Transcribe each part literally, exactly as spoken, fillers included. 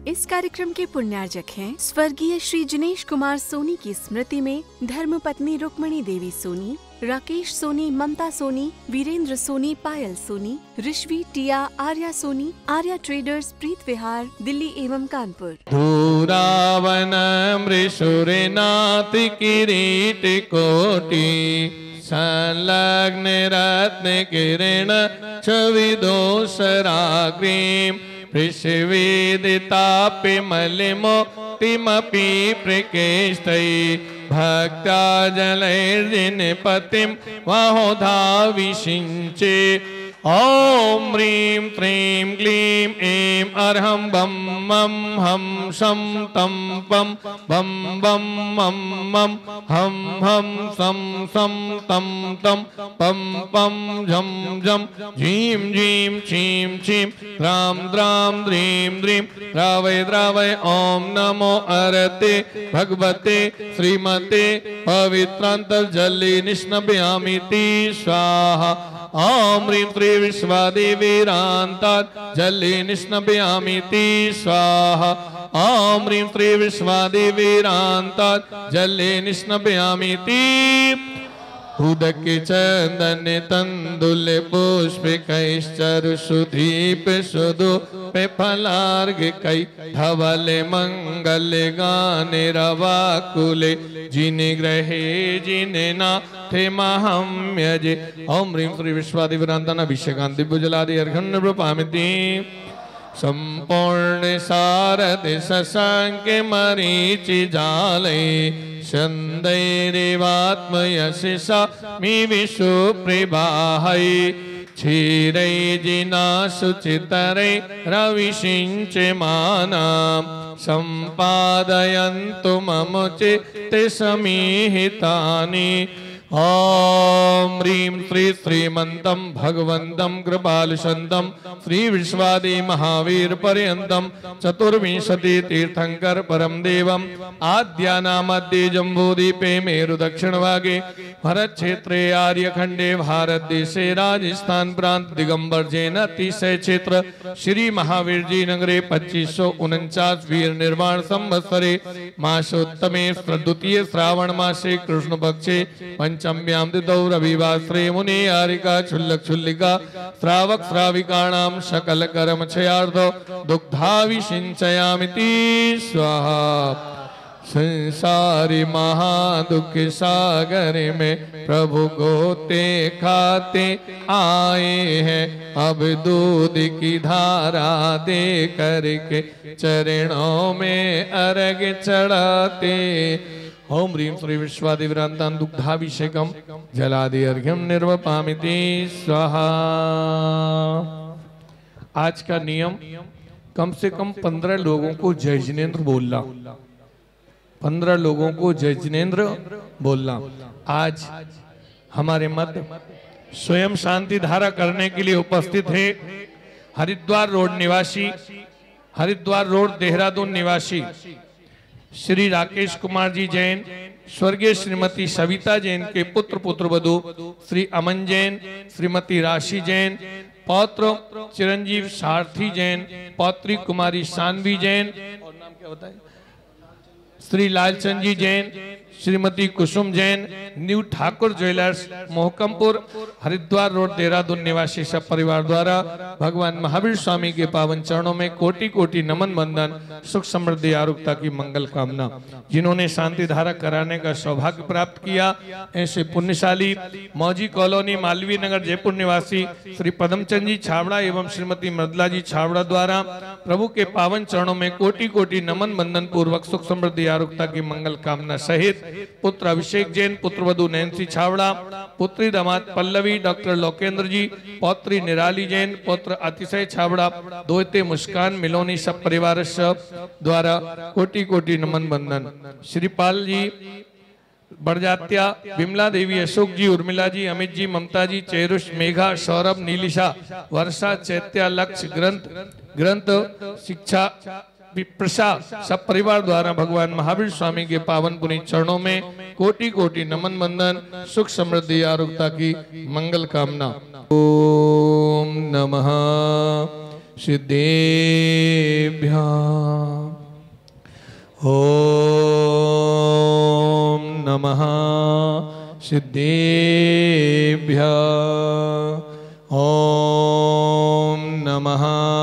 इस कार्यक्रम के पुण्यार्जक हैं स्वर्गीय श्री जिनेश कुमार सोनी की स्मृति में धर्मपत्नी रुक्मणी देवी सोनी, राकेश सोनी, ममता सोनी, वीरेंद्र सोनी, पायल सोनी, ऋषि, टिया, आर्या सोनी, आर्या ट्रेडर्स, प्रीत विहार, दिल्ली एवं कानपुर। धूरावन मृषुरनाथ किरीट कोटि संलग्न रत्न किरण छवि दोषराग्रीं पृष्ठवेदितापि मलिमोक्तिमपि प्रकेष्टै भक्त्या जलैर्जिनपतिं वहोधाविषिञ्चे। ॐ ह्रीं क्लीं ग्लीं ऐं अर्हं बं मं हं शं तं पं बं बं मं मं हं हं सं सं तं तं पं पं झं झं झीं झीं छीं छीं द्रां द्रां द्रीं द्रीं द्रावय द्रावय। ॐ नमो अरते भगवते श्रीमते पवित्रान्तर्जले निष्णपयामीति स्वाहा। ॐ ह्रीं श्री विश्वादेवीरान्तात् जले निष्णपयामीति स्वाहा। ॐ ह्रीं श्री विश्वादेवीरान्तात् जले निष्णपयामीति। उदक चंदन तंदुल पुष्प कैश्चरु सुधीप सुदु पे फलार्घ कई धवल मंगल गान रवाकुले जिन ग्रहे जिन नाथे महम्यजे। ओम ह्रीं श्री विश्वादिवरांतन अभिषेकांत दिव्यजलादि अर्घ्यं प्रपामिति। संपूर्ण सारद शशांक मरीचि जाले छन्दैरेवात्मयशिषा मि विशुप्रभाहै क्षीरै जिना शुचितरै रविषिञ्चमानां सम्पादयन्तु मम चित्ते समीहितानि। ॐ ह्रीं श्री श्रीमन्तं भगवन्तं कृपालुषन्तं श्री विश्वादि महावीर पर्यन्तं चतुर्विंशति तीर्थंकर परम देवम् आद्यानामद्ये जम्बूद्वीपे मेरु दक्षिणभागे भरत क्षेत्रे आर्यखंडे भारत देशे राजस्थान प्रांत दिगंबर जैन अतिशय क्षेत्र श्री महावीर जी नगरे पच्चीस सौ उनचास वीर निर्माण संवत्सरे मासोत्तमे द्वितीय श्रावण मासे कृष्ण पक्षे पंचम्यां तिथौ रविवासरे मुनि आरिका क्षुल्लक क्षुल्लिका श्रावक श्राविकाणां सकल कर्म क्षयार्थो दुग्धाभिषिञ्चयामिति स्वाहा। संसारी महादुख सागर में प्रभु गोते खाते आए हैं, अब दूध की धारा दे करके चरणों में अर्घ चढ़ाते। ओम ह्रीं श्री विश्वादिवरान्तां दुग्धाभिषेकं जलादि अर्घ्यं निर्वपामिति स्वाहा। आज का नियम कम से कम पंद्रह लोगों को जय जिनेन्द्र बोलना, पंद्रह लोगों को जय जिनेन्द्र बोलना। आज हमारे मध्य स्वयं शांति धारा करने के लिए उपस्थित है हरिद्वार रोड निवासी, हरिद्वार रोड देहरादून निवासी श्री राकेश कुमार जी जैन, स्वर्गीय श्रीमती सविता जैन के पुत्र पुत्र वधु श्री अमन जैन, श्रीमती राशि जैन, पौत्र चिरंजीव सारथी जैन, पौत्री कुमारी सानवी जैन और नाम क्या होता है Shri Lalchand ji Jain, Shrimati Kusum Jain, new Thakur jewellers Mohkampur Haridwar road Dehradun निवासी सब परिवार द्वारा भगवान महावीर स्वामी के पावन चरणों में कोटि कोटि नमन बंदन, सुख समृद्धि आरोग्यता की मंगल कामना। जिन्होंने शांति धारा कराने का सौभाग्य प्राप्त किया, ऐसे पुण्यशाली मौजी कॉलोनी मालवीय नगर जयपुर निवासी श्री पदमचंद जी छाबड़ा एवं श्रीमती मृदला जी छाबड़ा द्वारा प्रभु के पावन चरणों में कोटि कोटि नमन बंदन पूर्वक सुख समृद्धि आरोग्यता की मंगल कामना सहित पुत्र अभिषेक जैन, पुत्र वधु नैन्सी छाबड़ा, पुत्री दामाद पल्लवी डॉक्टर लोकेंद्र जी, पौत्री निराली जैन, पुत्र अतिशय छाबड़ा, दोते मुस्कान मिलोनी सब परिवार द्वारा कोटि कोटि नमन बंदन। श्रीपाल जी बड़जात्या, विमला देवी, अशोक जी, उर्मिला जी, अमित जी, ममता जी, चेरुष, मेघा, सौरभ, नीलिशा, वर्षा, चैत्या, लक्ष्य, ग्रंथ ग्रंथ शिक्षा विप्रसा सब परिवार द्वारा भगवान महावीर स्वामी के पावन पुनीत चरणों में कोटि कोटि नमन बंदन, सुख समृद्धि आरोग्यता की मंगल कामना। ओम नमः सिद्धेभ्यः। सिद्धेभ्यः ओम नमः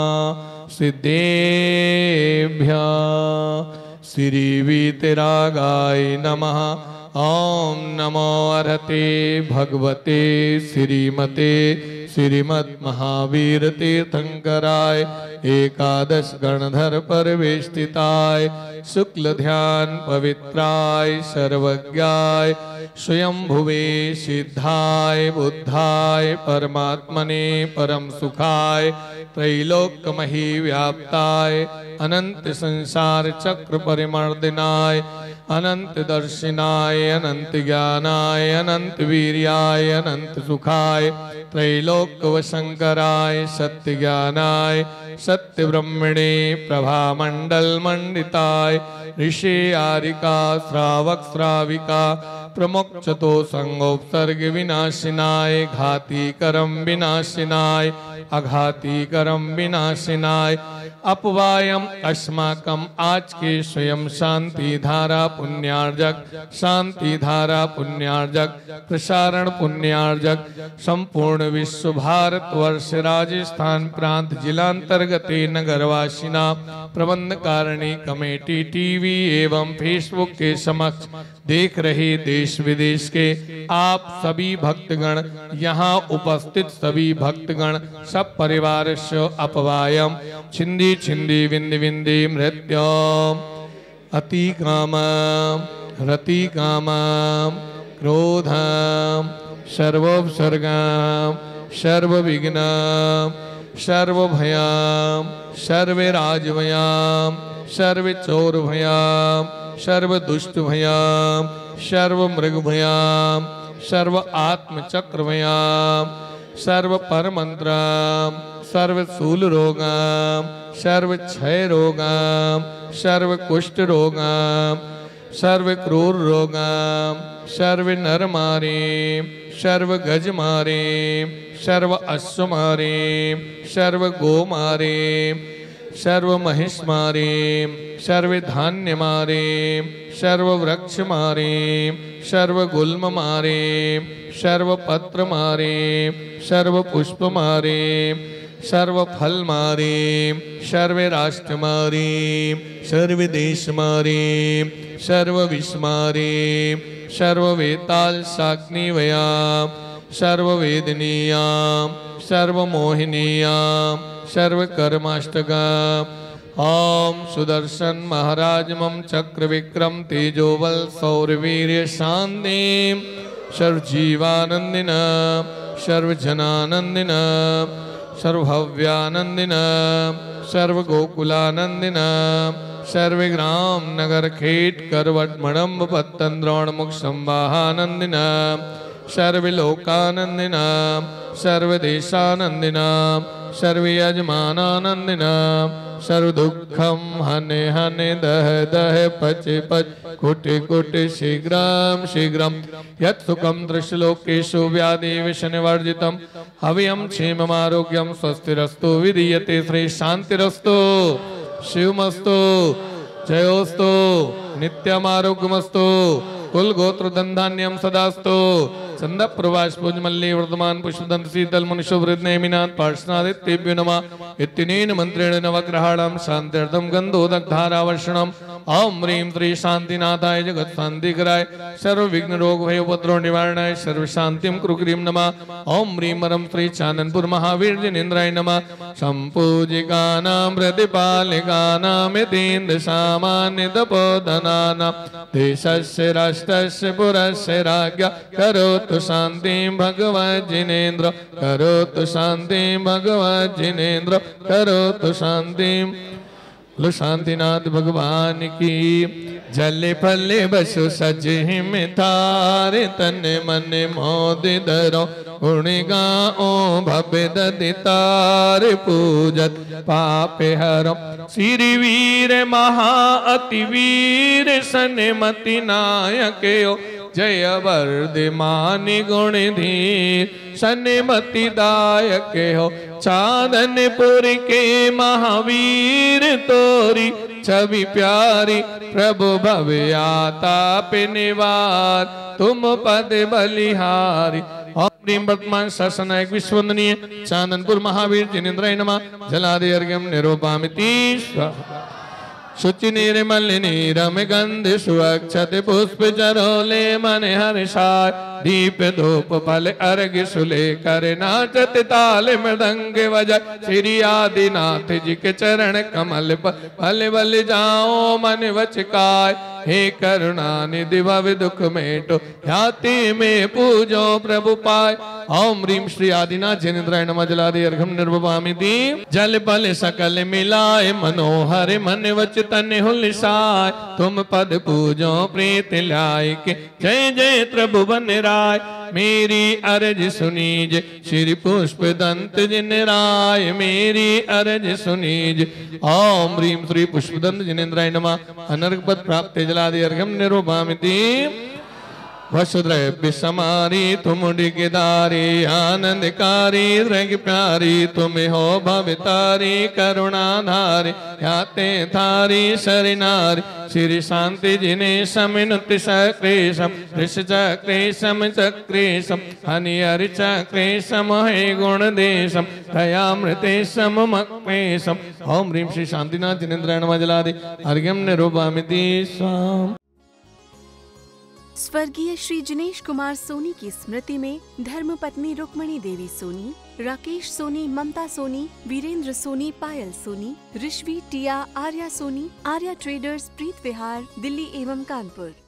सिद्धेभ्यः श्री वीतरागाय नमः। ओम नमो अर्हते भगवते श्रीमते श्रीमद् महावीर तीर्थंकराय एकादश गणधर परिवेष्टिताय शुक्ल ध्यान पवित्राय सर्वज्ञाय स्वयंभुवे सिद्धाय बुद्धाय परमात्मने परम सुखाय त्रैलोक्यमही व्याप्ताय अनंत संसार चक्र परिमर्दिनाय अनंत दर्शिनाय अनंत ज्ञानाय अनंत वीर्याय अनंत सुखाय त्रैलोक्यवशंकराय सत्य ज्ञानाय सत्य ब्रह्मणे प्रभा मंडल मंडिताय ऋषि आरिका श्रावक श्राविका प्रमुखतो संगोपसर्ग विनाशिनाय घाती करम विनाशिनाय अघाती करम विनाशिनाय अपवायम अस्माकम आज के स्वयं शांति धारा पुण्यार्जक शांति धारा पुण्यार्जक प्रसारण पुण्यार्जक संपूर्ण विश्व भारत वर्ष राजस्थान प्रांत जिलांतर्गत नगरवासिना प्रबंध कारिणी कमेटी टीवी एवं फेसबुक के समक्ष देख रहे देश विदेश के आप सभी भक्तगण यहाँ उपस्थित सभी भक्तगण सब परिवार से अपवायम छिंदी छिंदी विंदी विंदी मृत्युम अति काम रति काम क्रोधम सर्वोपसर्गम सर्वविघ्नम सर्वभयम सर्वराजभयम सर्वचोरभयम सर्वदुष्टभयम सर्वमृगभयम सर्व आत्मचक्रभयम सर्व परमंत्रम सर्व शूल रोगम सर्व क्षय रोगम सर्व कुष्ठ रोगम सर्व क्रूर रोगम सर्व नर मारे सर्व गज मारे सर्व अश्व मारे सर्व गो मारे सर्व महिष मारे सर्व धान्य मारे सर्व वृक्ष मारे सर्व गुल्म मारे सर्व पत्र मारे सर्व पुष्प मारे सर्व फल मारे सर्व राष्ट्र मारे सर्व देश मारे सर्व विष मारे सर्व वेताल शाग्नि वयाम सर्व वेदनीयाम सर्व मोहिनीयाम सर्व कर्माष्टकम ओम सुदर्शन महाराज मम चक्र विक्रम तेजोबल सौरवीर्य शांति सर्व जीवानंदिन सर्व जनानंदिन सर्वभव्यानंदिन सर्व गोकुलानंदिन सर्व ग्राम नगर खेट करवट मणम्ब पत्तन द्रोण मुख संवाहानंदिन सर्वलोकानंदिन सर्वदेशानंदिन सर्वयजमानानंदिन सर्वदुःखम हने हने दह दह पच पच कुटि कुटि शीघ्रम शीघ्रम यत् सुखम दृश्यलोकेषु व्याधि विषनिवर्जितम हव्यम क्षेममारोग्यम स्वस्तिरस्तु विधीयते श्री शांतिरस्तु शिवमस्तु जयोस्तु नित्यमारोग्यमस्तु कुल गोत्र धनधान्यम सदास्तु चंद प्रवास पूजमल्ली वर्धमान पुष्पदंत शीतल मनुष्य वृद्ध नेमिनाथ पार्श्वनादित्येभ्यो नमः इत्यनेन मंत्रेण नवग्रहाणां शान्त्यर्थं गन्धोदकधारावर्षणम् ओम ह्रीं श्री शांतिनाथाय जगत शांतिकराय सर्व विघ्न रोग भय उपद्रव निवारणाय सर्व शांतिं कुरुक्रीं नमः ओम ह्रीं परम श्री चाननपुर महावीर जिनेन्द्राय नमः संपूजिकानां प्रतिपालिकानां यतीन्द्र सामान्य तपोधनानां देशस्य राष्ट्रस्य पुरस्य राज्ञा करोतु शांतिं भगवत् जिनेन्द्र करोतु शांतिं भगवत् जिनेन्द्र करोतु शांतिं लो शांतिनाथ भगवान की जले फले बसु सज हिम थारे तन मन मोदि धरो गुण गाओ भव्य ददितार पूजत पापे हरो श्री वीर महा अति वीर सनमति नायक जय वर्धमानि गुण धीर सन्मति दायक हो चांदनपुर के महावीर तोरी छवि प्यारी प्रभु भव्याताप निवार तुम पद बलिहारी। और वर्तमान शासनायक विश्ववंदनीय चांदनपुर महावीर जिनेन्द्राय नमः। जलादि अर्घ्यम निरूपयामि स्वाहा। शुचि निर्मल नीरम गंध सुअक्षत पुष्प चरोले मन हर्षाय दीप धूप फल अर्घ सुले कर नाचत ताल मृदंग बजाय श्री आदिनाथ जी के चरण कमल पर भल भल जाओ मन वचकाय। हे करुणा निधि भव दुख मेटो ख्याति में पूजो प्रभु पाय। ओम ह्रीम श्री आदिनाथ जिनेन्द्राय नमः। जलादि अर्घ्यम निरूपयामि जल पल सकल मिलाए मनोहर मन वच तन हुलसाय तुम पद पूजो प्रीत लायक जय जय त्रिभुवन राय। मेरी अरज सुनीज श्री पुष्प दंत जिन राय मेरी अरज सुनीज। ओम ह्रीम श्री पुष्प दंत जिनेन्द्राय नमः। अनर्घ पद प्राप्त जलादि अर्घ्यम निरूपयामि। वसुद्रव्य समारी तुम डिगदारी आनंदकारी दृग प्यारी तुम हो भवतारी करुणाधारी ख्याते थारी शरणारी श्री शांति जिने समिनुति सक्रेशम ऋष चक्रेशम चक्रेशम हनियर चक्रेशम हे गुण देशम दयामृतेशम मक्मेशम। ओम ह्रीम श्री शांतिनाथ जिनेन्द्राय नमः। जलादि अर्घ्यम निरूपयामि स्वाहा। स्वर्गीय श्री जिनेश कुमार सोनी की स्मृति में धर्मपत्नी रुक्मणी देवी सोनी, राकेश सोनी, ममता सोनी, वीरेंद्र सोनी, पायल सोनी, ऋषि टिया, आर्या सोनी, आर्या ट्रेडर्स, प्रीत विहार, दिल्ली एवं कानपुर।